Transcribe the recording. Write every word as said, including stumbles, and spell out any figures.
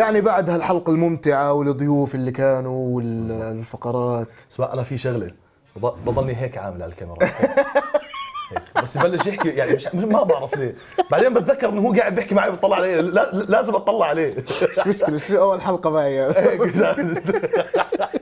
يعني بعد هالحلقة الممتعة والضيوف اللي كانوا والفقرات، اسمع انا في شغله بضلني هيك عامل على الكاميرا هيك. بس يبلش يحكي يعني مش ما بعرف ليه، بعدين بتذكر انه هو قاعد بيحكي معي بطلع عليه، لا لازم اطلع عليه. مش مشكلة، شو اول حلقة معي.